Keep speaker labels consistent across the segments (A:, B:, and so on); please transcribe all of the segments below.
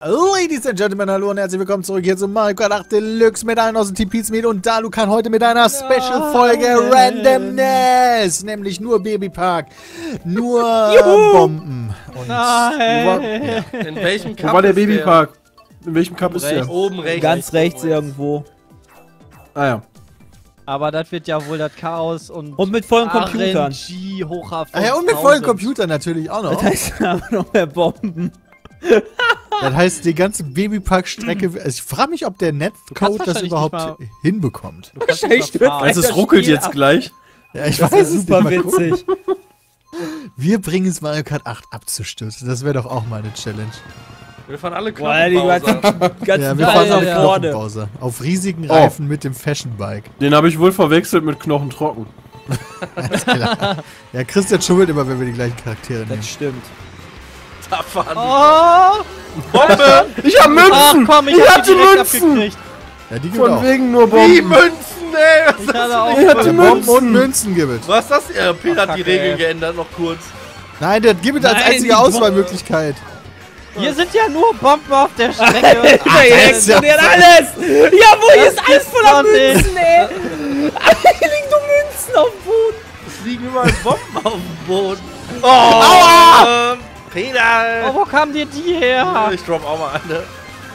A: Ladies and Gentlemen, hallo und herzlich willkommen zurück hier zu Mario Kart 8 Deluxe mit allen aus dem Team Pizmeet und Dalukan heute mit einer Special-Folge Randomness, nämlich nur Babypark, nur Bomben. Und
B: Nein! In welchem Cup?
C: Wo war der Babypark? In welchem Cup ist der?
B: Oben rechts.
D: Ganz rechts irgendwo.
C: Ah ja.
E: Aber das wird ja wohl das Chaos und
D: mit vollen Computern.
E: RNG hochhaft.
A: ja, und mit vollen Computern natürlich auch noch.
D: Das heißt aber noch mehr Bomben.
A: Das heißt, die ganze Babypark-Strecke, also ich frage mich, ob der Netcode das überhaupt hinbekommt.
D: Wahrscheinlich stimmt.
C: Also es ruckelt jetzt gleich.
A: Ja, ich
D: Das
A: weiß
D: ist
A: es
D: super
A: nicht. Mal gucken.
D: witzig.
A: Wir bringen es Mario Kart 8 abzustürzen. Das wäre doch auch mal eine Challenge.
B: Wir fahren alle
D: Boah, die
B: Knochenbauser.
D: ganzen
A: Ja, wir fahren
D: Bälle
A: auf
D: vorne.
A: Knochenbauser. Auf riesigen Reifen mit dem Fashion-Bike.
C: Den habe ich wohl verwechselt mit Knochentrocken.
A: Alles klar. Ja, Christian schummelt immer, wenn wir die gleichen Charaktere nehmen.
D: Das stimmt.
B: Da fahren
E: Oh!
B: Bombe!
C: Ich hab
E: Ach
C: Münzen!
E: komm, ich hab die direkt abgekriegt.
A: Ja, die gibt
C: Von
A: auch.
C: wegen nur
B: Wie
C: Bomben.
B: Münzen, ey! Was
E: Ich
B: ist das
E: hatte auch
C: Ich hatte
A: Bomben und
C: Münzen.
A: Münzen gibt es.
B: Was ist das? Ja, Peter hat die
E: Kacke,
B: Regeln
E: ey.
B: geändert, noch kurz.
A: Nein, der gibt es als
D: Nein,
A: einzige
D: die
A: Auswahlmöglichkeit.
E: Hier sind ja nur Bomben auf der Strecke.
D: Hier
A: ist ja-
D: explodiert alles! Jawohl, hier ist alles voller
E: doch nicht.
D: Münzen, ey! Hier liegen nur Münzen auf dem Boden.
B: Es liegen überall Bomben auf dem Boden. Oh! Aua! Peter!
E: Oh, wo kamen dir die her?
B: Ich drop auch mal eine.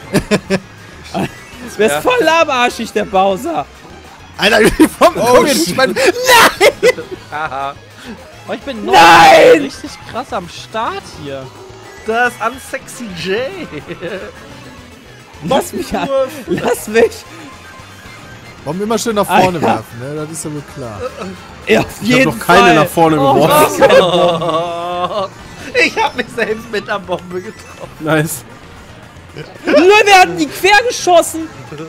D: Der ist voll lahmarschig, der Bowser.
A: Alter, die Bomben kommen jetzt nicht mal.
B: Haha.
E: Oh, ich bin noch
D: Nein!
E: richtig krass am Start hier.
B: Das Unsexy J.
D: Lass mich an. Lass mich.
A: Bomben immer schön nach vorne
D: Alter.
A: werfen, ne? Das ist ja wohl klar.
D: Ja, auf
C: Ich habe
D: jeden
C: noch keine
D: Fall.
C: nach vorne geworfen.
B: Oh, ich hab mich selbst mit der Bombe getroffen.
C: Nice.
D: Leute, wir hatten die quer geschossen.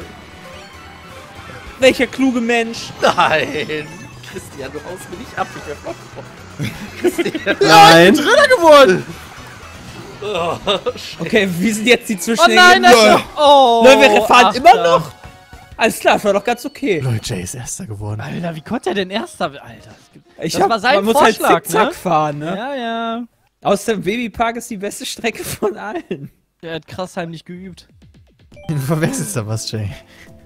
D: Welcher kluge Mensch.
B: Nein! Christian, du haust mir nicht ab, ich wär flott Christian.
C: Nein.
A: Dritter geworden!
B: Oh,
D: Okay, wie sind jetzt die
E: Oh
D: Zwischenhänge?
E: nein, das oh,
D: Leute, wir fahren
E: Achter.
D: immer noch. Alles klar, das war doch ganz okay.
A: Leute, Jay ist Erster geworden.
E: Alter, wie konnte er denn Erster? Alter,
D: Ich
E: das war sein
D: man muss
E: Vorschlag,
D: halt zickzack
E: ne?
D: fahren, ne?
E: Ja, ja.
D: Aus dem Babypark ist die beste Strecke von allen.
E: Der hat krass heimlich geübt.
A: Du verwechselst da was, Jay.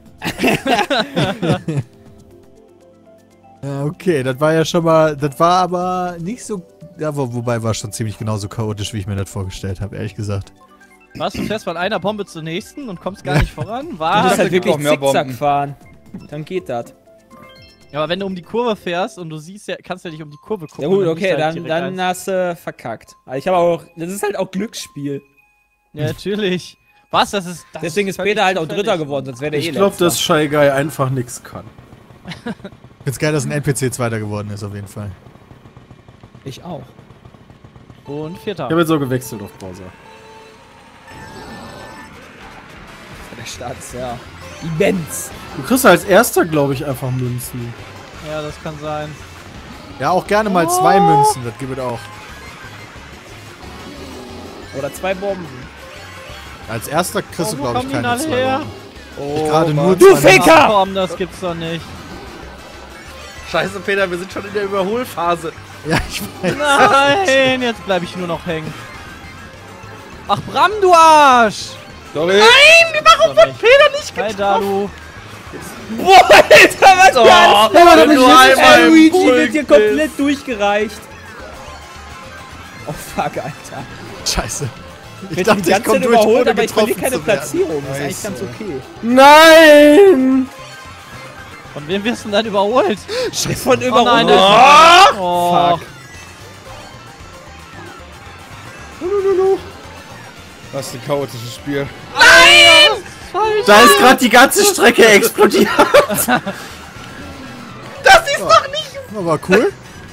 A: Ja, okay, das war ja schon mal, das war aber nicht so, ja, wobei war schon ziemlich genauso chaotisch, wie ich mir das vorgestellt habe, ehrlich gesagt.
E: Was, du fährst von einer Bombe zur nächsten und kommst gar nicht voran?
D: Du
E: Was?
D: musst halt wirklich
F: auch mehr
D: zickzack
F: Bomben.
D: fahren. Dann geht das.
E: Ja, aber wenn du um die Kurve fährst und du siehst ja, kannst du ja nicht um die Kurve gucken.
D: Ja gut,
E: dann
D: okay,
E: bist du halt
D: dann
E: direkt eins.
D: hast du verkackt. Aber ich habe auch, das ist halt auch Glücksspiel.
E: Ja, natürlich. Was? Das ist. Das
D: Deswegen ist
E: völlig
D: Peter halt auch
E: zufällig.
D: Dritter geworden, sonst wäre der
C: Ich
D: eh
C: glaube,
D: Letzter.
C: dass Shy Guy einfach nichts kann.
A: Ich find's geil, dass ein NPC Zweiter geworden ist, auf jeden Fall.
D: Ich auch.
E: Und Vierter.
C: Ich habe jetzt auch gewechselt auf Bowser.
D: Der Start ist ja immens.
C: Du kriegst als Erster, glaube ich, einfach Münzen.
E: Ja, das kann sein.
A: Ja, auch gerne mal 2 Münzen, das gibt es auch.
D: Oder 2 Bomben.
A: Als Erster kriegst du,
E: wo
A: glaube ich,
E: kommen die
A: keine
E: alle
A: 2
E: her?
A: Bomben.
D: Oh,
A: Gerade nur
D: Du
A: 2
D: Faker!
E: Ach, komm, das gibt's doch nicht.
B: Scheiße, Peter, wir sind schon in der Überholphase.
A: Ja, ich weiß.
E: Nein, jetzt bleibe ich nur noch hängen. Ach, Bram, du Arsch!
F: Sorry.
E: Warum wird Peter nicht getroffen? Hi, Dalu.
D: Boah, Alter, was
B: Oh,
D: oh,
B: wenn du einmal im
D: Luigi
B: Pult
D: wird hier
B: bist.
D: komplett durchgereicht. Oh fuck, Alter.
A: Scheiße. Ich
D: Ich
A: dachte,
D: die
A: ich
D: ganze
A: komm
D: Zeit
A: durch,
D: überholt,
A: ohne
D: aber ich verliere
A: getroffen
D: keine
A: zu werden.
D: Platzierung. Das ist eigentlich
A: Scheiße.
D: ganz okay.
C: Nein!
E: Von wem wirst du denn dann überholt?
D: Von
E: Oh
D: überholt.
E: nein, oh.
D: Fuck.
F: Das ist ein chaotisches Spiel.
C: Da ist gerade die ganze Strecke explodiert.
A: Aber cool.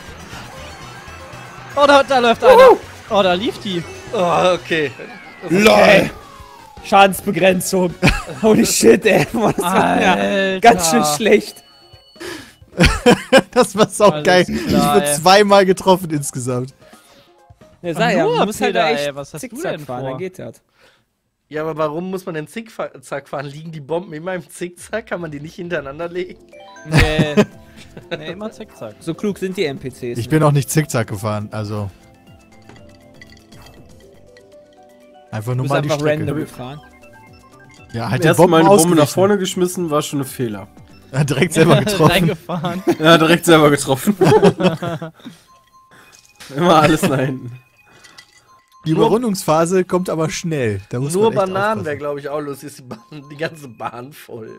E: Oh, da läuft einer. Oh, da lief die.
B: Oh, okay.
D: LOL. Schadensbegrenzung. Holy shit, ey. Boah, das war ja
E: Alter.
D: ganz schön schlecht.
A: Das war saugeil.
E: Alles
A: Ich
E: klar,
A: wurde
E: ey.
A: 2-mal getroffen insgesamt.
D: Ja, sag ja,
E: nur,
D: du musst halt da
E: Peter,
D: echt
E: ey, was hast du
D: zickzack
E: denn
D: fahren,
E: vor?
D: dann geht das.
B: Ja, aber warum muss man denn Zickzack fahren? Liegen die Bomben immer im Zickzack? Kann man die nicht hintereinander legen?
E: Nee. Nee, immer zickzack.
D: So klug sind die NPCs.
A: Ich bin auch nicht zickzack gefahren, also. Einfach
D: Du
A: nur
D: bist
A: mal die
D: einfach random
A: Strecke.
D: gefahren.
A: Ja, halt die
C: Erstmal
A: Bomben
C: meine Bombe nach
A: ausgewichen.
C: vorne geschmissen, war schon ein Fehler.
A: Ja, direkt selber getroffen.
E: Reingefahren.
C: Ja, direkt selber getroffen. Immer alles nach hinten.
A: Die Überrundungsphase kommt aber schnell. Da muss
B: Nur
A: man echt
B: Bananen wäre,
A: aufpassen.
B: glaube ich, auch lustig. Ist die ganze Bahn voll.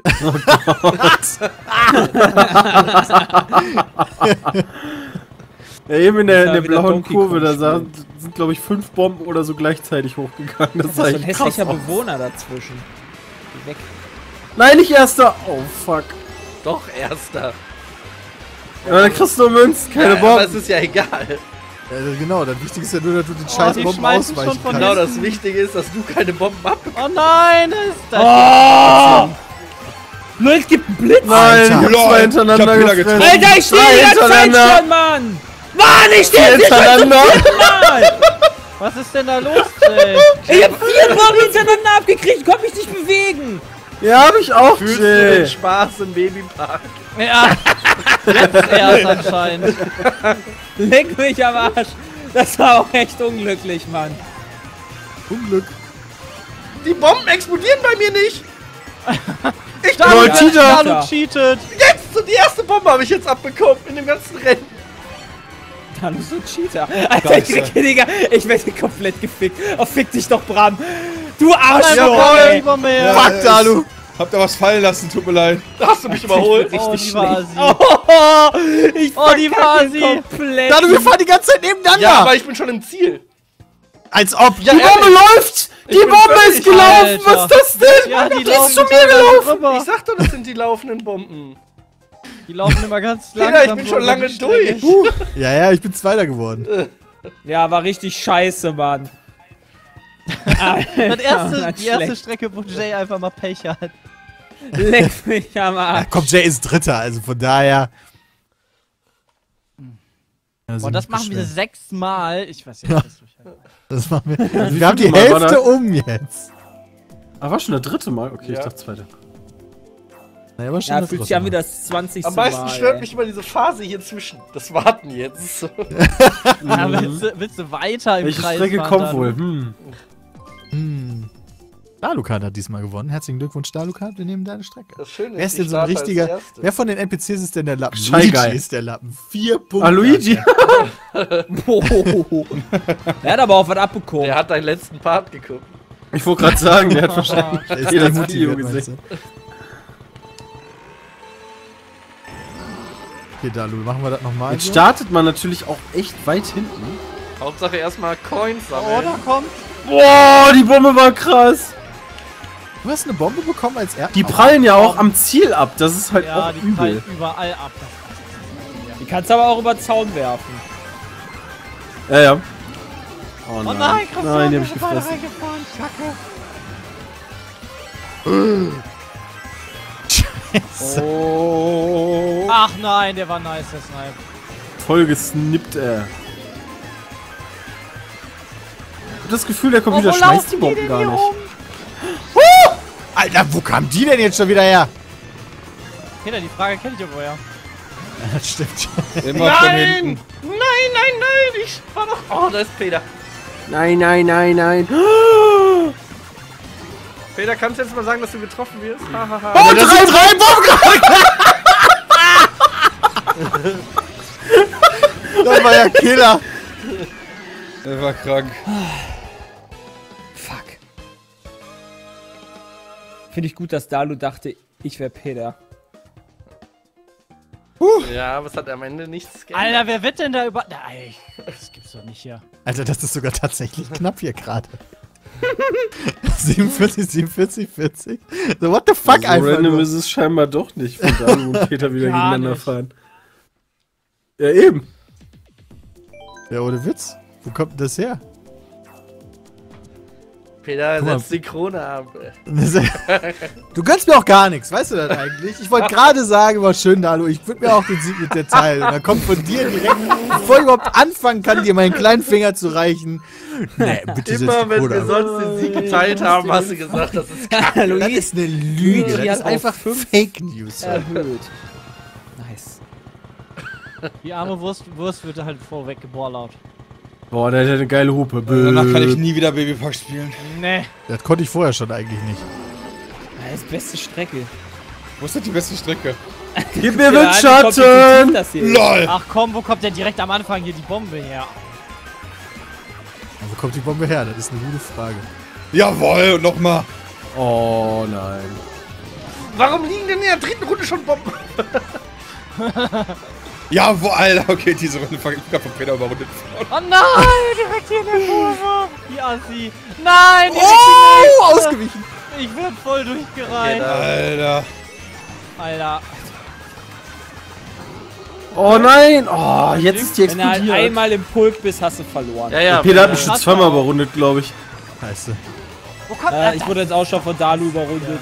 C: Ja, eben in
D: Das
C: der
D: war wieder
C: blauen
D: Donkey
C: Kurve, da
D: Kong
C: sind glaube ich 5 Bomben oder so gleichzeitig hochgegangen. Das
D: Das
C: sah
D: ist so ein
C: echt krass
D: hässlicher
C: aus.
D: Bewohner dazwischen. Geh weg.
C: Nein, nicht erster! Oh fuck.
B: Doch, erster.
C: Ja, dann kriegst du Münzen, keine
B: Ja, aber es
C: Bomben.
B: ist ja egal.
A: Ja, genau, das Wichtigste ist ja nur, dass du den scheiß
E: die
A: Bomben
E: schmeißen
A: ausweichen
E: schon von
A: kannst.
B: Genau, das Wichtige ist, dass du keine Bomben abbekommst.
E: Oh nein, ist das.
D: Oh! Leute, es gibt einen Blitz!
C: Nein,
A: Alter.
C: ich hab zwei hintereinander
F: Ich hab wieder
C: gefressen.
D: Alter, ich stehe die ganze Zeit
C: hintereinander.
D: schon, Mann! Mann, ich stehe
C: Vier
D: jetzt schon
C: hintereinander.
D: Mal!
E: Was ist denn da los, Jay?
D: Ich hab 4 Bomben hintereinander abgekriegt, konnte mich nicht bewegen!
C: Ja, hab ich auch,
B: Fühlst du den
C: Jay.
B: Spaß im Babypark?
E: Ja, jetzt erst anscheinend.
D: Leck mich am Arsch! Das war auch echt unglücklich, Mann.
A: Unglück.
B: Die Bomben explodieren bei mir nicht.
C: Lol, Cheater.
E: Dalu cheatet.
B: Jetzt, so die erste Bombe habe ich jetzt abbekommen in dem ganzen Rennen.
D: Da bist du ein Cheater. Alter, Digga, ich werde komplett gefickt. Oh, fick dich doch, Bram. Du Arschloch,
E: Jawohl,
D: ey.
E: lieber mehr.
A: Fuck, Dalu!
F: Habt ihr was fallen lassen, tut mir leid.
B: Da hast du mich überholt.
E: Oh,
D: Richtig
E: die war
D: schlecht.
E: sie.
D: Oh, ich
E: Oh, die war
D: verkacke
E: sie.
D: komplett.
A: Dalu, wir fahren die ganze Zeit nebeneinander!
B: Ja, aber ich bin schon im Ziel.
A: Als ob!
B: Ja,
C: Die Bombe läuft! Die
B: bin
C: Bombe
B: völlig-
C: ist gelaufen!
E: Alter.
C: Was ist das denn?
E: Ja, die
C: Die ist
E: laufen
C: zu mir
E: teilweise
C: gelaufen!
E: rüber.
B: Ich sag doch, das sind die laufenden Bomben.
E: Die laufen immer ganz
B: Peter,
E: langsam.
B: ich bin
E: so
B: schon
E: über
B: lange
E: die Strecke.
B: durch.
A: Ja, ich bin Zweiter geworden.
D: Ja, war richtig scheiße, Mann.
E: Das
D: Ja,
E: die erste
D: schlecht.
E: Strecke, wo Jay einfach mal Pech hat.
D: Leck mich am
A: Ja,
D: Arsch.
A: komm, Jay ist Dritter, also von daher. Also
E: Und das
A: nicht
E: machen wir
A: beschweren.
E: 6 Mal. Ich weiß ja nicht,
A: Das machen wir.
C: Wie
A: Wir haben die
C: viel Mal war
A: Hälfte
C: das?
A: um jetzt.
C: Ah, war schon der dritte Mal? Okay, ich
B: Ja.
C: dachte zweite.
A: Naja, aber schon
D: Ja,
A: das
D: fühlt sich
A: dritte
D: an
A: Mal.
D: wie das 20.
B: Am meisten
D: Mal,
B: stört
D: ey.
B: mich immer diese Phase hier zwischen. Das Warten jetzt.
E: Ja, willst du weiter im
C: Welche
E: Kreis
C: Strecke
E: fahren
C: kommt
E: dann?
C: wohl?
A: Dalukat hat diesmal gewonnen. Herzlichen Glückwunsch, Dalukat. Wir nehmen deine Strecke.
B: Das Schöne
A: Wer ist
B: ich
A: denn so ein
B: starte als
A: richtiger.
B: Erste.
A: Wer von den NPCs ist denn der Lappen?
C: Shy Guy.
A: ist der Lappen. 4 Punkte.
C: Ah, Luigi!
D: Er hat aber auch was abbekommen.
B: Der hat deinen letzten Part geguckt.
C: Ich wollte gerade sagen, der hat wahrscheinlich
A: Der ist
C: jeder
A: nicht
C: das Video
A: motiviert,
C: gesehen.
A: meinst du? Okay, Dalu, machen wir das nochmal.
C: Jetzt startet man natürlich auch echt weit hinten.
B: Hauptsache erstmal Coins
E: Oh,
B: sammeln.
E: da kommt.
C: Boah, die Bombe war krass!
A: Du hast eine Bombe bekommen als er.
C: Die prallen ja auch am Ziel ab, das ist halt
E: Ja,
C: auch
E: die
C: übel.
E: prallen überall ab.
D: Die kannst du aber auch über den Zaun werfen.
C: Ja, ja. Oh
E: Oh
C: nein,
E: nein, Christian,
C: nein, die hab ich
E: wir sind beide
C: gefressen.
E: reingefahren. Kacke.
F: Oh.
E: Ach nein, der war nice, der Snipe.
C: Voll gesnippt, ey. Ich hab das Gefühl, der Computer
E: wo
C: schmeißt
E: laufen
C: die Bomben
E: denn
C: gar
E: hier
C: nicht.
E: rum?
A: Alter, wo kam die denn jetzt schon wieder her?
E: Peter, die Frage kennt ihr woher.
A: Das stimmt.
F: Immer von hinten.
B: Nein, ich war doch. Oh, da ist Peter.
C: Nein, nein, nein, nein.
B: Peter, kannst du jetzt mal sagen, dass du getroffen wirst? Hahaha.
A: Oh, 3 Bomben! Das war ja Killer.
F: Er war krank.
D: Fuck. Finde ich gut, dass Dalu dachte, ich wäre Peter.
B: Ja, aber es hat am Ende nichts geändert.
E: Alter, wer wird denn da über... Nein, das gibt's doch nicht hier.
A: Alter, das ist sogar tatsächlich knapp hier gerade. 47, 47, 40. So, what the fuck
C: So
A: einfach
C: random
A: nur.
C: ist es scheinbar doch nicht, wenn Dalu und Peter wieder
E: Gar
C: gegeneinander
E: nicht.
C: fahren. Ja, eben.
A: Ja, ohne Witz. Wo kommt denn das her?
B: Peter,
A: Guck mal.
B: setz die Krone ab.
A: Du gönnst mir auch gar nichts, weißt du das eigentlich? Ich wollte gerade sagen, war schön, Dalu, ich würde mir auch den Sieg mit der teilen. Und dann kommt von dir direkt, bevor ich überhaupt anfangen kann, dir meinen kleinen Finger zu reichen. Nee, bitte setz
B: Immer
A: die
B: wenn
A: Krone
B: wir
A: ab.
B: sonst den Sieg geteilt haben, hast du gesagt, das ist kacke.
A: Das ist eine Lüge,
D: Luigi
A: das
D: hat
A: ist
D: auf
A: einfach
D: 5
A: Fake News.
D: erhöht. Nice.
E: Die arme Wurst wird halt vorweg geballert.
C: Boah, der hat eine geile Hupe.
F: Danach kann ich nie wieder Babypark spielen.
E: Nee.
A: Das konnte ich vorher schon eigentlich nicht.
D: Das ist beste Strecke.
F: Wo ist denn die beste Strecke?
C: Gib mir
D: Ja,
C: Windschatten!
D: das hier.
F: LOL!
E: Ach komm, wo kommt denn direkt am Anfang hier die Bombe her?
A: Und wo kommt die Bombe her? Das ist eine gute Frage.
F: Jawohl, und nochmal.
C: Oh nein.
B: Warum liegen denn in der dritten Runde schon Bomben?
F: Jawohl, Alter. Okay, diese Runde fange ich gerade von Peter überrundet.
E: Oh nein, direkt hier in der Kurve. Die Assi. Nein, direkt
A: Oh,
E: in der
A: ausgewichen.
E: Ich werd voll durchgereiht.
B: Genau.
F: Alter.
E: Alter.
C: Oh nein! Oh, jetzt ist die
D: Wenn du halt
C: explodiert.
D: einmal im Pulk bist, hast du verloren.
B: Ja, ja.
C: Peter hat mich schon
E: Hast
C: zweimal
E: du auch.
C: überrundet, glaube ich.
A: Scheiße.
E: Wo kommt
D: Ich wurde jetzt auch schon von Dalu überrundet.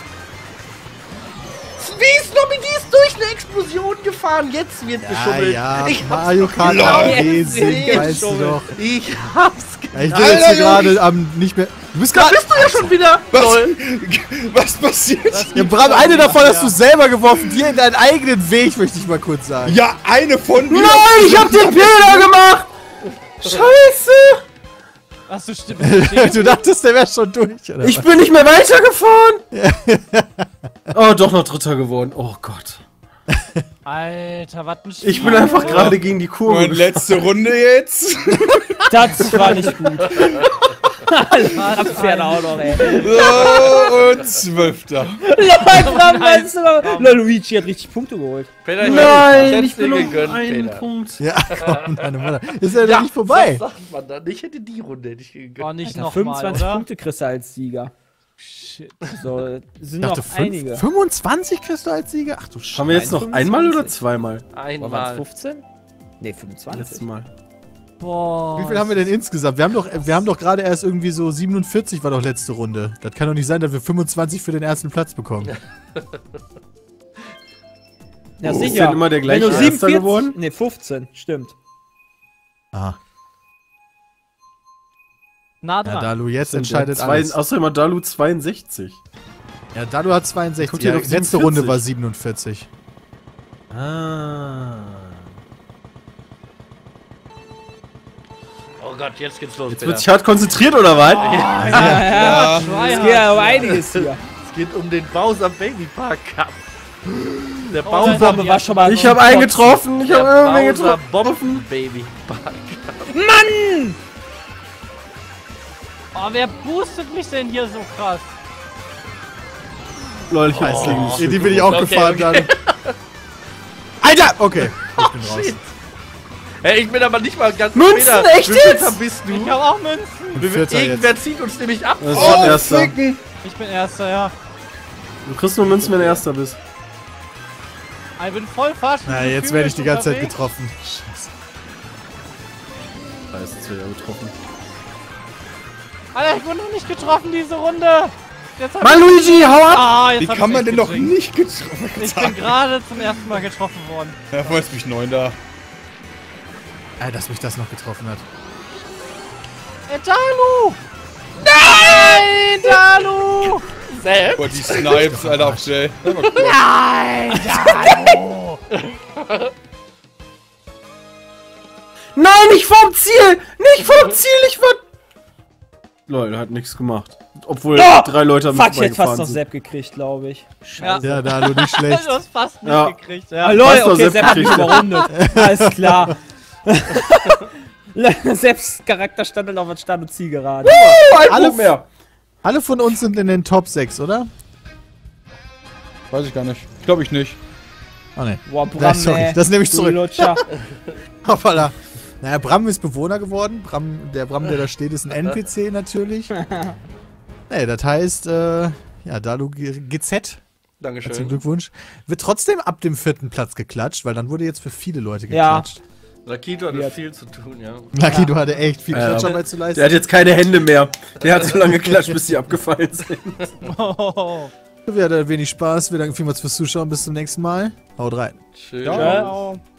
B: Wie ist Nobby, die ist durch eine Explosion gefahren. Jetzt wird geschummelt.
A: Ja,
B: Ich hab's
A: Mario Kart
F: Lol.
A: Racing,
D: Jetzt
A: weißt du
D: geschummelt.
A: doch.
B: Ich hab's
A: Ja, ich bin
F: Alter,
A: jetzt hier
F: Junge.
A: gerade am nicht mehr. Du bist
B: Da
A: gerade.
B: bist du ja schon wieder. Lol.
F: Was passiert?
A: Ja, Bram, eine davon hast du selber geworfen, dir in deinen eigenen Weg, möchte ich mal kurz sagen.
F: Ja, eine von mir.
C: Nein, ich hab den Fehler gemacht! Scheiße!
E: Achso, stimmt.
A: Du dachtest, der wäre schon durch, oder?
C: Ich bin nicht mehr weitergefahren! Oh, doch noch Dritter geworden. Oh Gott.
E: Alter, was ein
C: Ich bin einfach gerade gegen die Kurve.
F: Und letzte Runde jetzt.
D: Das war nicht gut. Das Pferd auch noch, ey.
F: So, und 12.
D: Luigi hat richtig Punkte geholt.
B: Peter,
C: Nein, ich
B: hätte
C: bin
B: dir
C: noch
B: gegönnt,
C: einen
B: Peter.
C: Punkt.
A: Ja, komm, deine Mutter. Ist ja, noch nicht vorbei.
B: Was sagt man dann? Ich hätte die Runde hätte ich gegönnt.
E: Oh, nicht
D: Alter,
E: nochmal,
D: 25
E: oder?
D: Punkte kriegst du als Sieger.
E: Shit.
D: So, sind
A: Ich dachte,
D: noch einige.
A: 25 kriegst du als Sieger? Ach du Scheiße.
C: Haben wir jetzt noch
D: 25?
C: einmal oder zweimal?
D: Waren
B: Einmal.
D: 15? Ne, 25.
C: Letztes Mal.
E: Boah.
A: Wie viel haben wir denn insgesamt? Wir haben doch gerade erst irgendwie so 47 war doch letzte Runde. Das kann doch nicht sein, dass wir 25 für den ersten Platz bekommen.
D: Ja,
C: Ist
D: sicher.
C: denn immer der gleiche
D: Wenn du
C: Erster
D: 47,
C: geworden?
D: Ne, 15, stimmt.
A: Ah.
E: Nah
A: Ja,
E: dran.
A: Dalu, jetzt entscheidet alles.
C: Außerdem hat Dalu 62.
A: Ja, Dalu hat 62.
C: Guck dir
A: Ja,
C: doch
A: letzte
C: 47.
A: Runde war 47.
C: Ah.
B: Oh Gott, jetzt geht's los,
C: Jetzt
B: Peter.
C: wird sich hart konzentriert, oder was?
D: Ja, es geht ja um einiges hier.
B: Es geht um den Bowser Baby Park Cup. Der
E: Oh,
B: Bowser,
D: Bombe war schon mal.
C: Ich habe einen getroffen. Ich habe
B: der
C: irgendwen
B: Bowser
C: getroffen.
B: Bomben Baby Park.
E: Oh, wer boostet mich denn hier so krass?
C: Lol, ich weiß nicht.
A: In die bin ich auch
B: Okay,
A: gefahren,
B: okay.
A: Dalu. Alter! Okay, ich bin raus.
B: Shit. Hey, ich bin aber nicht mal ganz
C: Münzen,
B: Peter,
C: echt
B: wie viel
C: jetzt?
B: bist
E: Ich
B: du?
E: hab auch Münzen.
A: Und Vierter jetzt.
B: Irgendwer zieht uns nämlich ab.
C: Das ist schon Erster.
F: ficken.
E: Ich bin Erster, ja.
C: Du kriegst nur Münzen, wenn du Erster bist.
E: Ich bin voll falsch.
A: Na, jetzt werde ich die ganze Zeit getroffen. Scheiße.
C: Scheiße, jetzt wird er getroffen.
E: Alter, ich wurde noch nicht getroffen diese Runde. Jetzt hab
C: Mann, Luigi, hau ab!
E: Ah, jetzt
F: Wie
E: hab
F: kann
E: ich
F: man
E: echt
F: denn doch
E: getrinkt.
F: nicht getroffen?
E: Ich bin gerade zum ersten Mal getroffen worden.
F: Ja, vorher ist mich 9 da.
A: Dass mich das noch getroffen hat.
E: Dalu! Nein, Dalu!
B: Selbst?
F: Boah, die Snipes, Alter, auf Jay. Das war cool.
E: Nein, Dalu!
C: Nein, nicht vom Ziel! Nicht vom Ziel, ich war... Lol, hat nichts gemacht. Obwohl
D: Oh!
C: 3 Leute haben
D: Fuck, ich hätte
C: vorbeigefahren
D: fast noch
C: sind.
D: Sepp gekriegt, glaube ich.
E: Ja.
A: Ja, Dalu, nicht schlecht.
E: Du hast fast nicht
C: Ja.
E: gekriegt, ja.
D: Ah, lol,
C: Fast noch
D: okay,
C: Sepp
D: Sepp hat mich
C: gekriegt.
D: überrundet. Alles klar. Selbst Charakter stand halt auf der Stand- und Zielgerade.
A: Alle,
C: mehr.
A: alle von uns sind in den Top 6, oder?
F: Weiß ich gar nicht. Glaube ich nicht.
A: Oh ne.
D: Boah,
A: Ja,
D: Bram,
A: sorry,
D: ey.
A: das nehme ich
D: Du
A: zurück.
D: Lutscher.
A: Hoppala. Naja, Bram ist Bewohner geworden. Der Bram, der da steht, ist ein NPC natürlich. Nee, das heißt, ja, Dalu GZ. Herzlichen
B: Dankeschön.
A: Glückwunsch. Wird trotzdem ab dem 4. Platz geklatscht, weil dann wurde jetzt für viele Leute
D: Ja.
A: geklatscht.
B: Lakito hatte viel zu tun, ja.
A: Lucky, du hatte echt viel
C: Ja.
A: Klatscharbeit zu leisten.
C: Der hat jetzt keine Hände mehr. Der hat so lange geklatscht, bis die abgefallen sind.
E: Oh.
A: Wir hatten wenig Spaß. Wir danken vielmals fürs Zuschauen. Bis zum nächsten Mal. Haut rein.
B: Schön.
D: Ja.